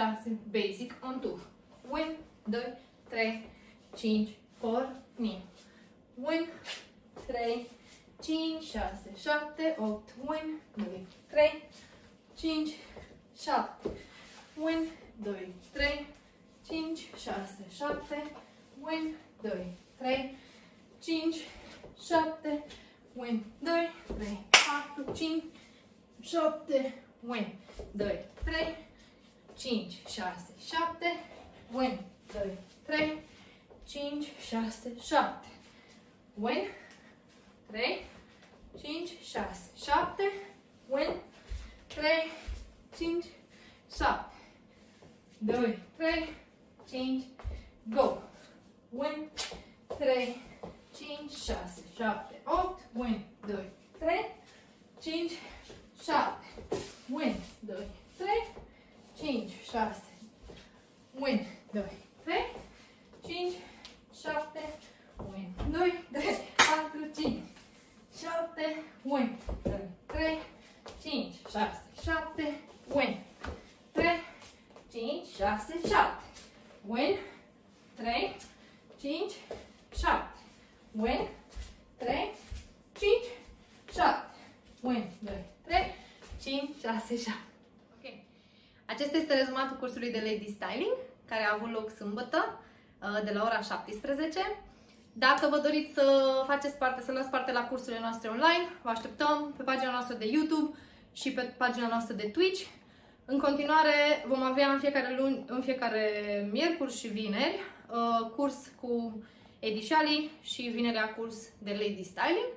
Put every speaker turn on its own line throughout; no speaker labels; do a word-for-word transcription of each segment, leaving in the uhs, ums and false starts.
șase, basic on two. unu, doi, trei, cinci, pornim. unu, trei, cinci, șase, șapte, opt, unu, doi, trei, cinci, șapte, unu, doi, trei, cinci, șase, șapte, unu, doi, trei, cinci, șapte, unu, doi, trei, patru, cinci, șapte, unu, doi, trei, cinci, șase, șapte, unu, doi, trei, cinci, șase, șapte, unu, trei, cinci, șase, șapte, unu, trei, cinci, șapte, doi, trei, cinci, go! unu, trei, cinci, șase, șapte, opt, unu, doi, trei, cinci, șapte, unu, doi, trei, cinci, șase, unu, doi, trei, cinci, șapte, unu, doi, trei, patru, cinci, șapte, unu, doi, trei, cinci, șase, șapte, unu, trei, cinci, șase, șapte, unu, trei, cinci, șapte, unu, trei, cinci, șapte, unu, doi, trei, cinci, șase, șapte. Ok. Acesta este rezumatul cursului de Lady Styling, care a avut loc sâmbătă, de la ora șaptesprezece. Dacă vă doriți să faceți parte, să luați parte la cursurile noastre online, vă așteptăm pe pagina noastră de YouTube și pe pagina noastră de Twitch. În continuare vom avea în fiecare luni, în fiecare miercuri și vineri curs cu Edi Shali și vinerea curs de Lady Styling.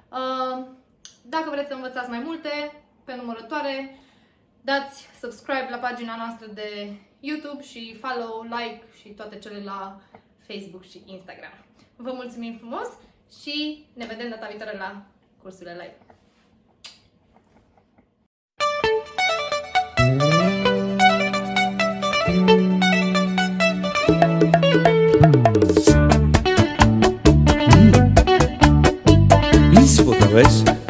Dacă vreți să învățați mai multe pe numărătoare, dați subscribe la pagina noastră de YouTube și follow, like și toate cele la Facebook și Instagram. Vă mulțumim frumos și ne vedem data viitoare la cursurile live.
Isso, outra vez.